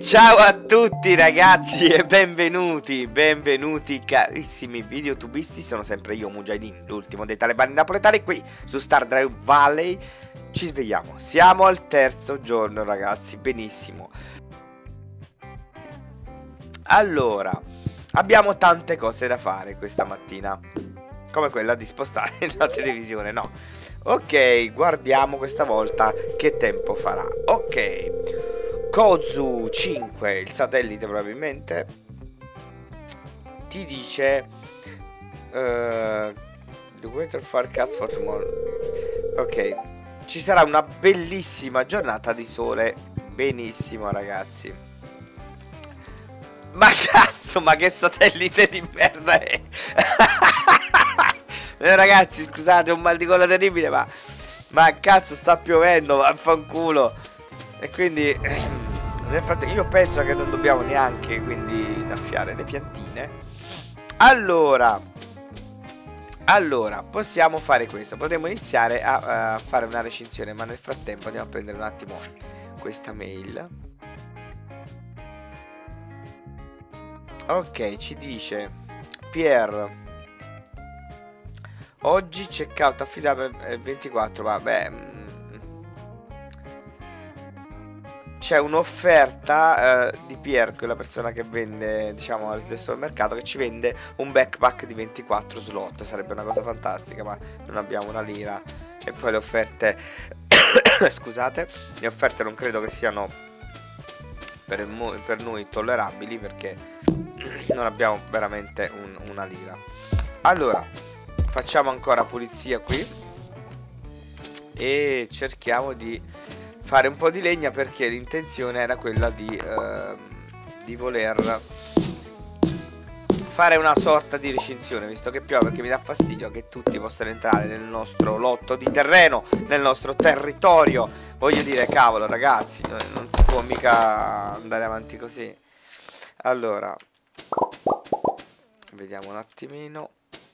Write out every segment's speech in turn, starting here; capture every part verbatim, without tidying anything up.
Ciao a tutti ragazzi e benvenuti, benvenuti carissimi videotubisti, sono sempre io Mujahideen, l'ultimo dei talebani napoletani qui su Stardew Valley. Ci svegliamo, siamo al terzo giorno ragazzi, benissimo. Allora, abbiamo tante cose da fare questa mattina, come quella di spostare la televisione, no. Ok, guardiamo questa volta che tempo farà. Ok, Kozu cinque, il satellite probabilmente, ti dice uh, The weather forecast for tomorrow. Ok, ci sarà una bellissima giornata di sole. Benissimo ragazzi. Ma cazzo, ma che satellite di merda è? eh, Ragazzi scusate, ho un mal di gola terribile, ma Ma cazzo sta piovendo, vaffanculo. E quindi nel frattempo io penso che non dobbiamo neanche quindi innaffiare le piantine. Allora Allora possiamo fare questo. Potremmo iniziare a, a fare una recensione, ma nel frattempo andiamo a prendere un attimo questa mail. Ok, ci dice Pier, oggi checkout affidabile ventiquattro. Vabbè, c'è un'offerta eh, di Pier, quella persona che vende, diciamo, al supermercato, che ci vende un backpack di ventiquattro slot. Sarebbe una cosa fantastica, ma non abbiamo una lira. E poi le offerte scusate, le offerte non credo che siano per, per noi tollerabili, perché non abbiamo veramente un, una lira. Allora facciamo ancora pulizia qui e cerchiamo di fare un po' di legna, perché l'intenzione era quella di, eh, di voler fare una sorta di recinzione, visto che piove, perché mi dà fastidio che tutti possano entrare nel nostro lotto di terreno, nel nostro territorio. Voglio dire, cavolo ragazzi, non si può mica andare avanti così. Allora vediamo un attimino.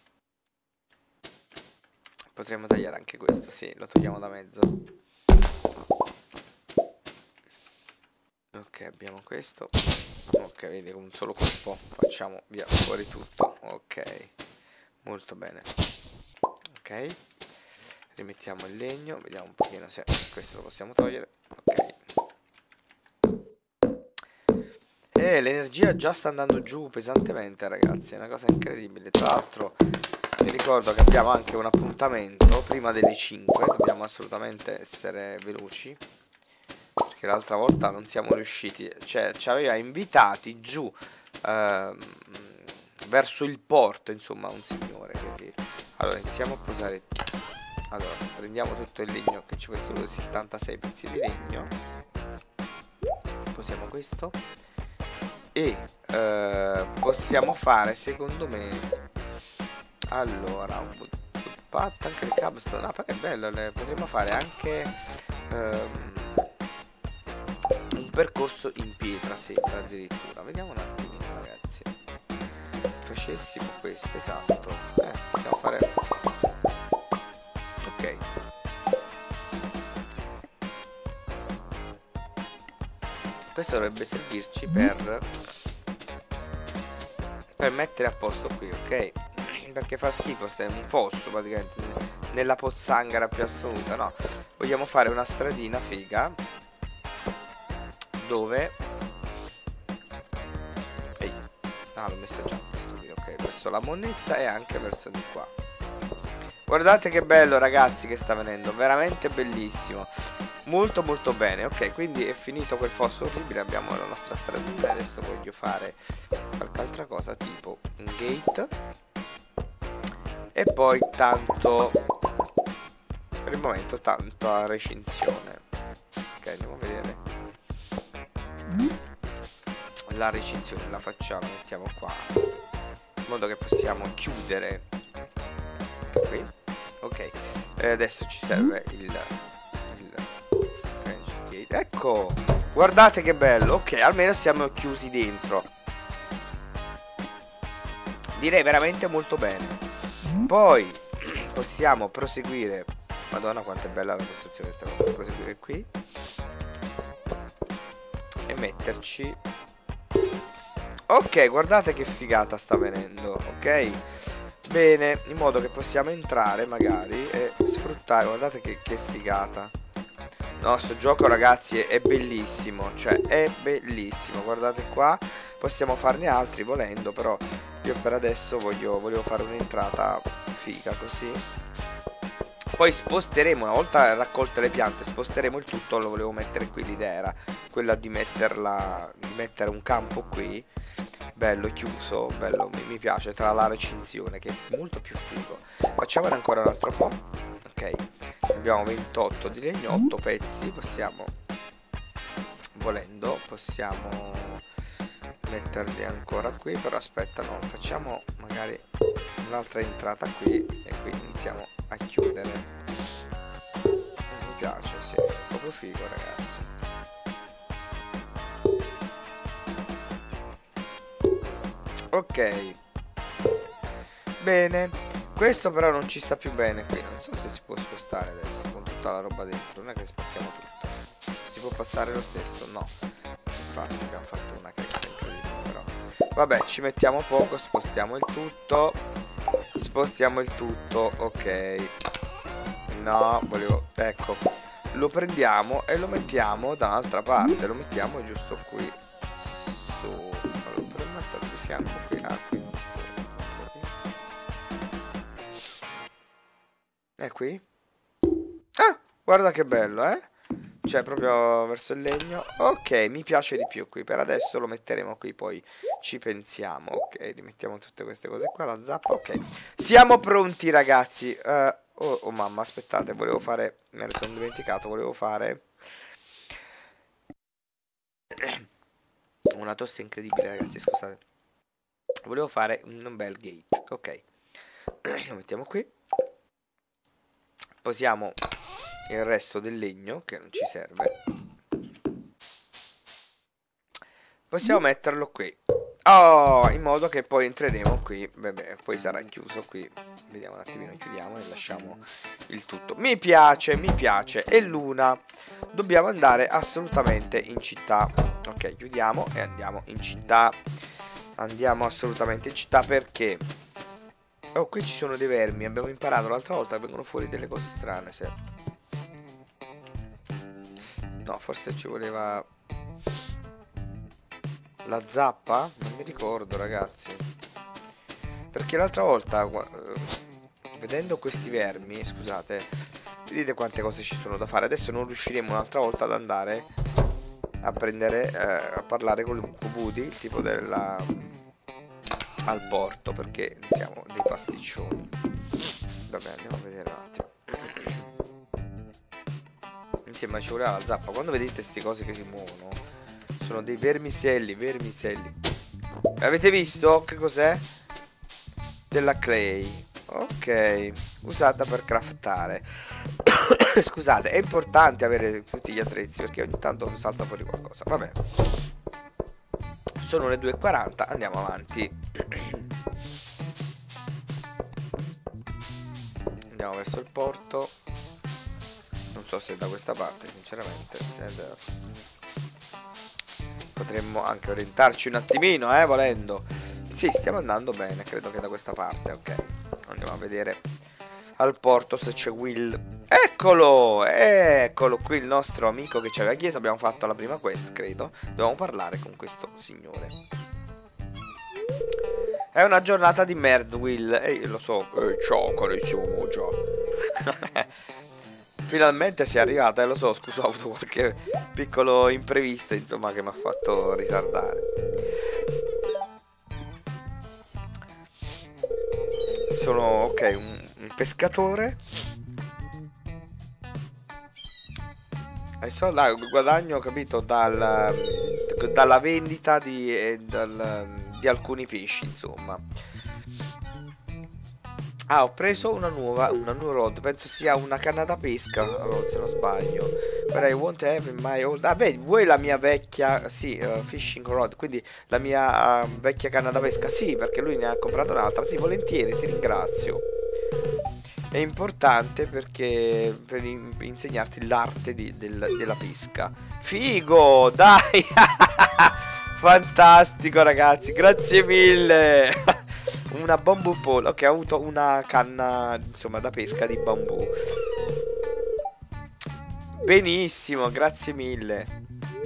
Potremmo tagliare anche questo, sì, lo togliamo da mezzo. Ok, abbiamo questo. Ok, vedi, con un solo colpo facciamo via fuori tutto. Ok, molto bene. Ok, rimettiamo il legno, vediamo un pochino se questo lo possiamo togliere. Ok. E l'energia già sta andando giù pesantemente ragazzi, è una cosa incredibile. Tra l'altro vi ricordo che abbiamo anche un appuntamento prima delle cinque, dobbiamo assolutamente essere veloci, perché l'altra volta non siamo riusciti, cioè ci aveva invitati giù ehm, verso il porto, insomma, un signore. Quindi allora iniziamo a posare. Allora prendiamo tutto il legno, che ci sono settantasei pezzi di legno, posiamo questo e eh, possiamo fare, secondo me, allora un footpath, anche il cobblestone. Ah, che bello, le potremmo fare anche um, un percorso in pietra, sembra addirittura. Vediamo un attimo ragazzi. Facessimo questo, esatto. Eh, possiamo fare. Ok. Questo dovrebbe servirci per per mettere a posto qui, ok? Perché fa schifo, è un fosso praticamente nella pozzanghera più assoluta. No, vogliamo fare una stradina figa dove ehi, ah, l'ho messa già, stupido. Ok, verso la monnezza e anche verso di qua. Guardate che bello ragazzi che sta venendo, veramente bellissimo, molto molto bene. Ok, quindi è finito quel fosso orribile, abbiamo la nostra stradina. Adesso voglio fare qualche altra cosa, tipo un gate. E poi tanto, per il momento, tanto a recinzione. Ok, andiamo a vedere. La recinzione la facciamo, mettiamo qua, in modo che possiamo chiudere qui. Ok, e adesso ci serve il, il French gate. Ecco, guardate che bello. Ok, almeno siamo chiusi dentro. Direi veramente molto bene. Poi possiamo proseguire. Madonna quanto è bella la costruzione. Stiamo per proseguire qui. E metterci. Ok, guardate che figata sta venendo, ok? Bene, in modo che possiamo entrare magari e sfruttare, guardate che, che figata. No, sto gioco ragazzi è, è bellissimo, cioè è bellissimo, guardate qua, possiamo farne altri volendo, però io per adesso voglio, volevo fare un'entrata figa così. Poi sposteremo, una volta raccolte le piante, sposteremo il tutto, lo volevo mettere qui, l'idea era quella di metterla, di mettere un campo qui, bello chiuso, bello, mi, mi piace, tra la recinzione che è molto più figo. Facciamone ancora un altro po', ok, abbiamo ventotto di legno, otto pezzi, possiamo, volendo, possiamo metterli ancora qui, però aspetta, no, facciamo magari un'altra entrata qui e qui iniziamo a chiudere. Mi piace, sì, è proprio figo ragazzi. Ok, bene, questo però non ci sta più bene qui, non so se si può spostare adesso con tutta la roba dentro, non è che spostiamo tutto, si può passare lo stesso, no, infatti abbiamo fatto una cresta incredibile, però vabbè, ci mettiamo poco, spostiamo il tutto, spostiamo il tutto, ok, no, volevo, ecco, lo prendiamo e lo mettiamo da un'altra parte, lo mettiamo giusto qui su, allora, per metterlo di fianco qui, ah, qui, è qui, ah, guarda che bello, eh, cioè proprio verso il legno, ok, mi piace di più qui, per adesso lo metteremo qui, poi ci pensiamo, ok, rimettiamo tutte queste cose qua, la zappa, ok, siamo pronti ragazzi, uh, oh, oh mamma, aspettate, volevo fare, me ne sono dimenticato, volevo fare una tosse incredibile ragazzi, scusate, volevo fare un bel gate, ok, lo mettiamo qui, posiamo il resto del legno che non ci serve, possiamo metterlo qui, oh, in modo che poi entreremo qui, vabbè, poi sarà chiuso qui, vediamo un attimino, chiudiamo e lasciamo il tutto, mi piace, mi piace, e Luna, dobbiamo andare assolutamente in città, ok, chiudiamo e andiamo in città, andiamo assolutamente in città perché, oh, qui ci sono dei vermi, abbiamo imparato l'altra volta che vengono fuori delle cose strane, se... No, forse ci voleva la zappa? Non mi ricordo ragazzi, perché l'altra volta vedendo questi vermi, scusate, vedete quante cose ci sono da fare. Adesso non riusciremo un'altra volta ad andare a prendere eh, a parlare con Woody, il tipo della al porto, perché siamo dei pasticcioni. Vabbè, andiamo a vedere un attimo. Insieme ci voleva la zappa. Quando vedete queste cose che si muovono, sono dei vermicelli, vermicelli. Avete visto? Che cos'è? Della clay. Ok, usata per craftare. Scusate, è importante avere tutti gli attrezzi perché ogni tanto salta fuori qualcosa. Vabbè, sono le due e quaranta, andiamo avanti. Andiamo verso il porto. Non so se è da questa parte, sinceramente. Se è da... Potremmo anche orientarci un attimino, eh, volendo. Sì, stiamo andando bene, credo che da questa parte, ok. Andiamo a vedere al porto se c'è Will. Eccolo, eccolo qui il nostro amico che ci aveva chiesto. Abbiamo fatto la prima quest, credo. Dobbiamo parlare con questo signore. È una giornata di merda, Will. Ehi, lo so. Eh, ciao, carissimo Moja. Finalmente sei arrivata, eh, lo so, scusa, ho avuto qualche piccolo imprevisto, insomma, che mi ha fatto ritardare. Sono, ok, un, un pescatore. Adesso là, guadagno, capito, dal, dalla vendita di, eh, dal, di alcuni pesci, insomma. Ah, ho preso una nuova, una new rod, penso sia una canna da pesca, se non sbaglio. But I won't have in my old... Ah, beh, vuoi la mia vecchia, sì, uh, fishing rod, quindi la mia uh, vecchia canna da pesca? Sì, perché lui ne ha comprato un'altra, sì, volentieri, ti ringrazio. è importante perché per in insegnarti l'arte del, della pesca. Figo, dai! Fantastico ragazzi, grazie mille. Una bamboo pole. Ok, ho avuto una canna, insomma, da pesca di bambù. Benissimo, grazie mille.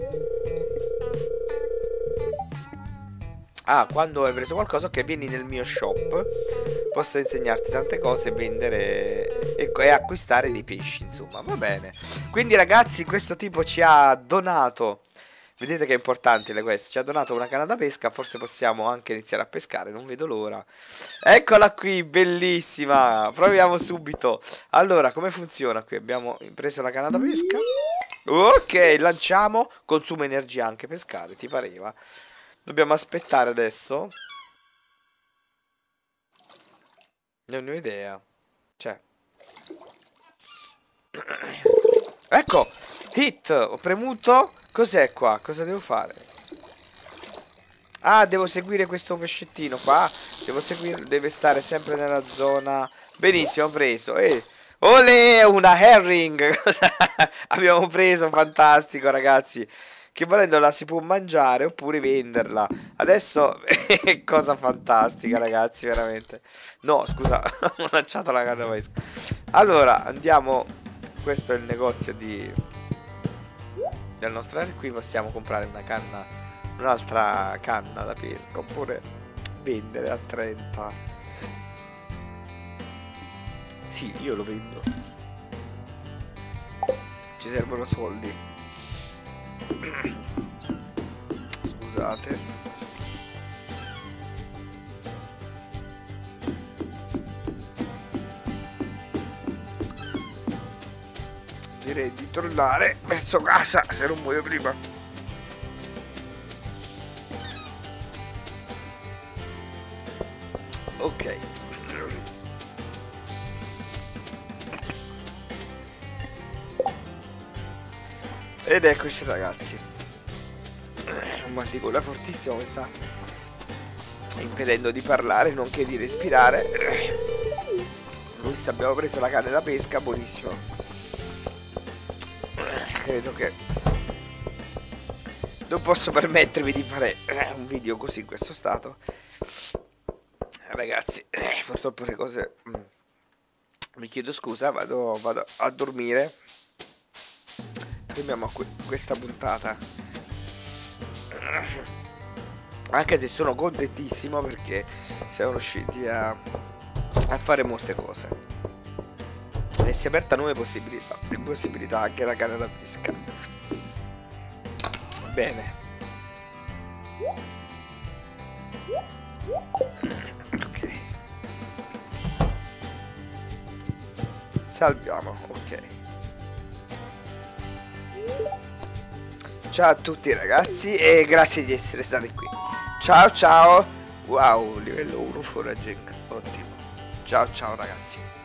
Ah, quando hai preso qualcosa, ok, vieni nel mio shop. Posso insegnarti tante cose, vendere e, e acquistare dei pesci, insomma, va bene. Quindi ragazzi, questo tipo ci ha donato, vedete che è importante le queste, ci ha donato una canna da pesca, forse possiamo anche iniziare a pescare, non vedo l'ora. Eccola qui, bellissima, proviamo subito. Allora, come funziona qui? Abbiamo preso la canna da pesca. Ok, lanciamo, consuma energia anche pescare, ti pareva? Dobbiamo aspettare adesso. Non ne ho idea. Cioè. Ecco. Hit. Ho premuto. Cos'è qua? Cosa devo fare? Ah, devo seguire questo pescettino qua. Devo seguire. Deve stare sempre nella zona. Benissimo, ho preso. Eh. Olè, una herring. Abbiamo preso, fantastico ragazzi. Che volendo la si può mangiare oppure venderla. Adesso cosa fantastica ragazzi, veramente. No, scusa, ho lanciato la canna pesca. Allora, andiamo. Questo è il negozio di del nostro area. Qui possiamo comprare una canna, un'altra canna da pesca, oppure vendere a trenta. Sì, io lo vendo. Ci servono soldi. Scusate. Direi di tornare verso casa se non muoio prima. Ok. Ed eccoci ragazzi. Un mal di gola fortissimo mi sta impedendo di parlare, nonché di respirare. Noi abbiamo preso la canna da pesca, buonissimo. Credo che non posso permettervi di fare un video così in questo stato. Ragazzi, purtroppo le cose... Vi chiedo scusa, vado, vado a dormire. Fermiamo questa puntata, anche se sono contentissimo perché siamo riusciti a, a fare molte cose e si è aperta nuove possibilità, e possibilità anche la canna da pesca. Bene, ok, salviamo, ok. Ciao a tutti ragazzi e grazie di essere stati qui. Ciao ciao. Wow, livello uno foraging. Ottimo. Ciao ciao ragazzi.